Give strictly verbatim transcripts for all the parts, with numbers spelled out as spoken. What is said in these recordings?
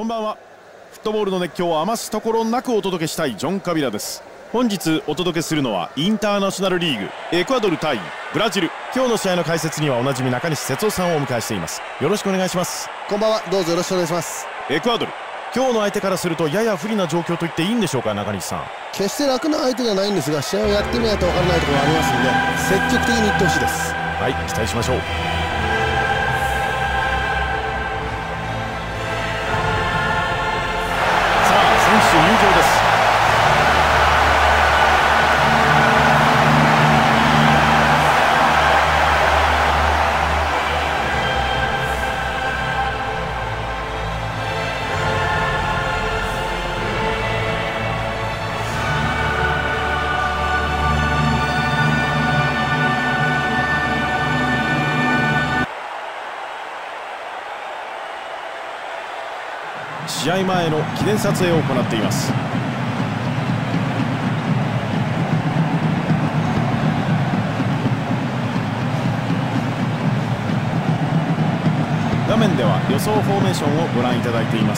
んばんは。フットボールの熱狂を余すところなくお届けしたいジョン・カビラです。本日お届けするのはインターナショナルリーグエクアドル対ブラジル。今日の試合の解説にはおなじみ中西哲夫さんをお迎えしています。よろしくお願いします。 こんばんは、どうぞよろしくお願いします。 エクアドル、今日の相手からするとやや不利な状況と言っていいんでしょうか。中西さん、 決して楽な相手ではないんですが、試合をやってみないと分からないところがありますので、積極的にいってほしいです。 はい、期待しましょう。選手入場です。試合前の記念撮影を行っています。画面では予想フォーメーションをご覧いただいています。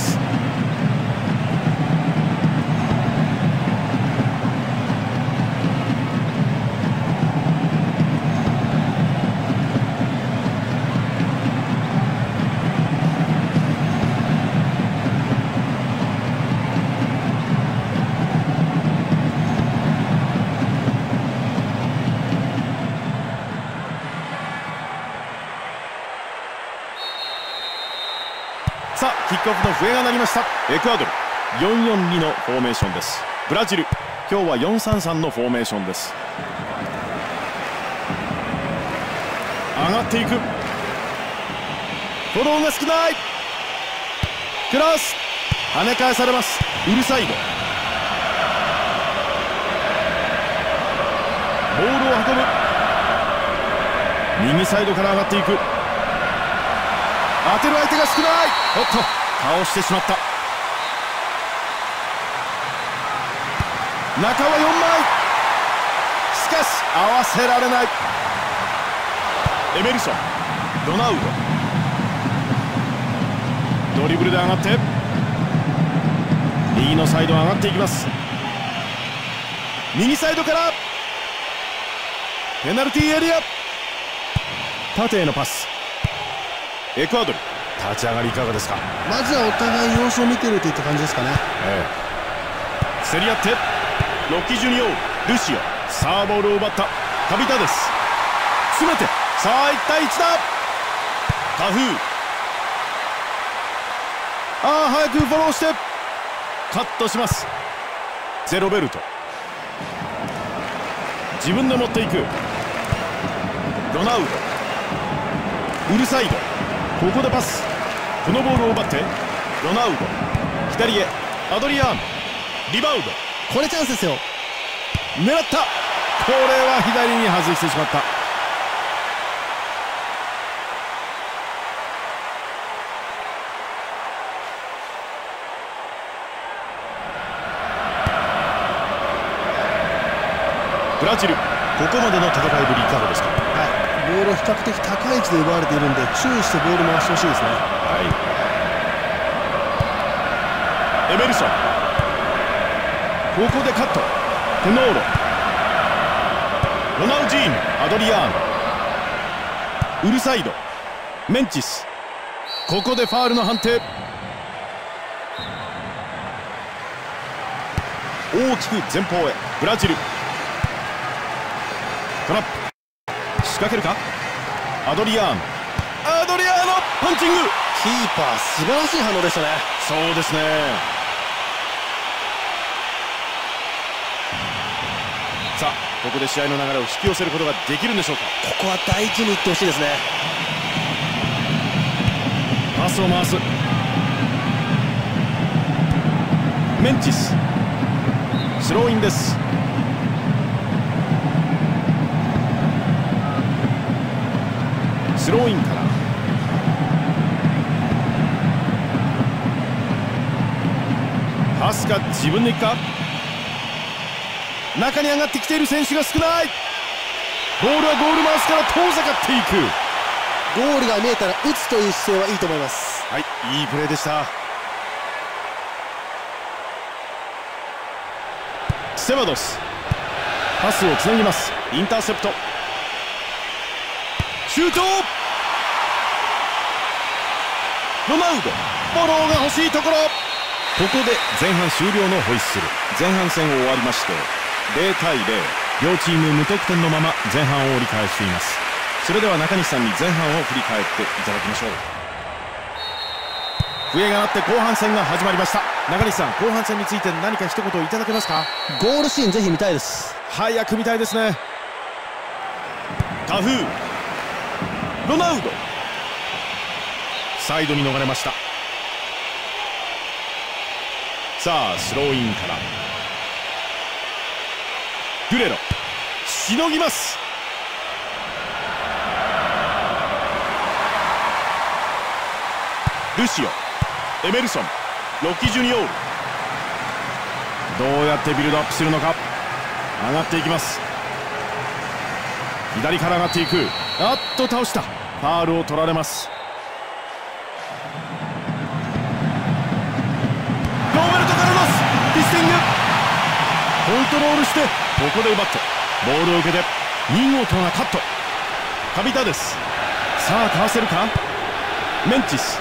さあ、キックオフの笛が鳴りました。エクアドル よんよんに のフォーメーションです。ブラジル、今日はよんさんさんのフォーメーションです。上がっていく。フォローが少ない。クロス、跳ね返されます。ウルサイド、ボールを運ぶ。右サイドから上がっていく。当てる相手が少ない。おっと、倒してしまった。中はよんまい。しかし合わせられない。エメルソン、ロナウド、ドリブルで上がって右のサイド上がっていきます。右サイドからペナルティーエリア、縦へのパス。エクアドル、立ち上がりいかがですか。 まずはお互い様子を見ているといった感じですかね。 ええ、競り合ってロッキー・ジュニオ、ルシオ、さあボールを奪ったカビタです。詰めて、さあいち対いちだ。タフー、ああ早くフォローしてカットします。ゼロベルト、自分で持っていく。ロナウド、ウルサイド、ここでパス。このボールを奪ってロナウド、左へアドリアーノ、リバウド、 これチャンスですよ。 狙った。これは左に外してしまった。ブラジル、ここまでの戦いぶりいかがですか。 ボールを比較的高い位置で奪われているので、注意してボール回してほしいですね。 はい、エメルソン、ここでカット。テノーロ、ロナウジーニ、アドリアーノ、ウルサイド、メンチス、ここでファールの判定。大きく前方へブラジル。トラップ、仕掛けるか。アドリアーノ、アドリアーノ、パンチング。 キーパー素晴らしい反応でしたね。 そうですね。さあ、ここで試合の流れを引き寄せることができるんでしょうか。 ここは大事にいってほしいですね。 パスを回す。メンチス、スローインです。スローインからパスが自分でいくか。中に上がってきている選手が少ない。ボールはゴールマウスから遠ざかっていく。 ゴールが見えたら打つという姿勢はいいと思います。 はい、いいプレーでした。 セバドス、パスをつなぎます。インターセプト、シュート、ロナウド、フォローが欲しいところ。ここで前半終了のホイッスル。前半戦終わりましてゼロたいゼロ、両チーム無得点のまま前半を折り返しています。それでは中西さんに前半を振り返っていただきましょう。笛が鳴って後半戦が始まりました。中西さん、後半戦について何か一言いただけますか？ ゴールシーンぜひ見たいです。 早く見たいですね。タフー、ロナウド、サイドに逃れました。さあスローインからグレロ、しのぎます。ルシオ、エメルソン、ロッキー・ジュニオール、どうやってビルドアップするのか。上がっていきます。左から上がっていく。あっと倒した。ファールを取られます。ロベルト・カルロス、ピスティング、コントロールして、ここで奪ってボールを受けて見事なカット。カビタです。さあかわせるか。メンチス、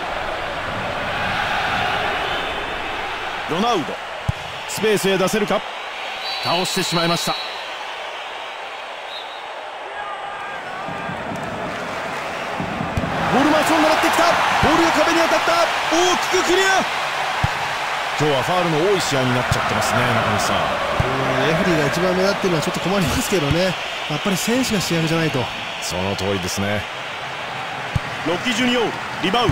ロナウド、スペースへ出せるか。倒してしまいました。ボールマーション狙ってきた。ボールが壁に当たった。大きくクリア。今日はファールの多い試合になっちゃってますね、中西さん。 レフェリーが一番目立ってるのはちょっと困りますけどね。やっぱり選手が主役じゃないと。 その通りですね。ロッキー・ジュニオール、リバウド、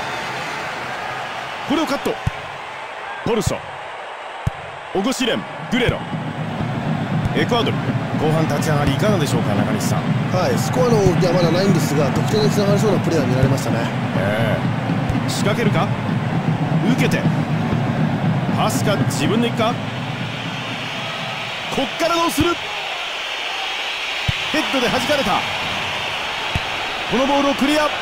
これをカット。ポルソ、オゴシレン、グレロ、エクアドル。後半立ち上がりいかがでしょうか、中西さん。 はい、スコアの動きはまだないんですが、得点につながりそうなプレーが見られましたね。 ええ、仕掛けるか。受けてパスか、自分でいくか。こっからどうする。ヘッドで弾かれた。このボールをクリア。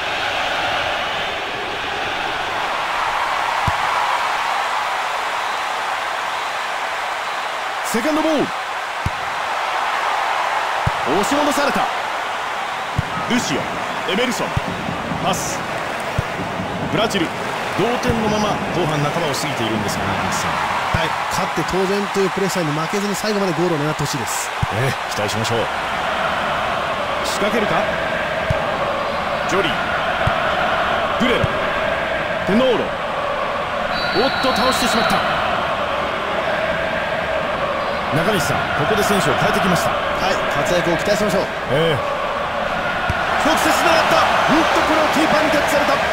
セカンドボール、押し戻された。ルシオ、エメルソン、パス。ブラジル同点のまま後半半ばを過ぎているんですが、中西さん。 はい、勝って当然というプレッシャーに負けずに最後までゴールを狙ってほしいです。 ええ、期待しましょう。仕掛けるか。ジョリー、グレロ、テノーロ、おっと倒してしまった。中西さん、ここで選手を変えてきました。 はい、活躍を期待しましょう。 ええ、直接狙った。うんとこれをキーパーにタッチされた。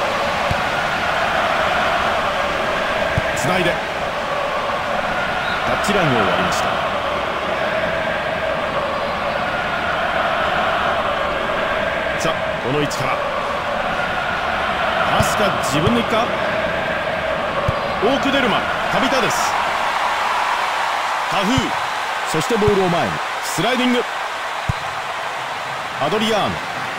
つないでタッチラインを割りました。さあこの位置からパスか、自分でいくか。オークデルマン、カビタです。タフー、そしてボールを前にスライディング。アドリアーノ、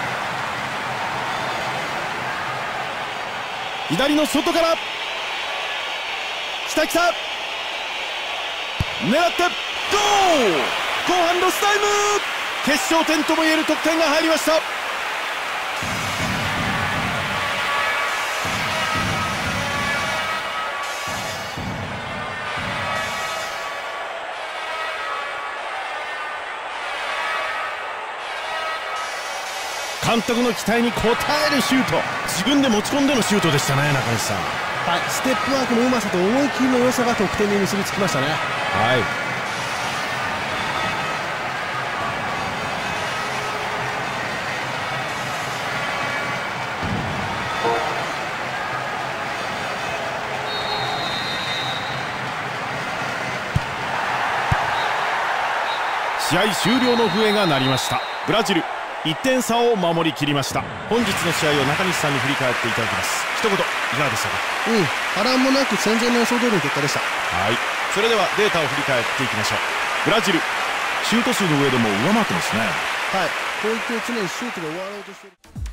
左の外から来た来た、狙ってゴール。後半ロスタイム、決勝点ともいえる得点が入りました。監督の期待に応えるシュート、自分で持ち込んでのシュートでしたね、中西さん。 はい、ステップワークのうまさと思い切りの良さが得点に結びつきましたね。 はい、試合終了の笛が鳴りました。ブラジルいってん差を守りきりました。本日の試合を中西さんに振り返っていただきます。一言いかがでしたか。 うん、波乱もなく戦前の予想通りの結果でした。 はい、それではデータを振り返っていきましょう。ブラジルシュート数の上でも上回ってますね。 はい、攻撃を常にシュートで終わろうとしている。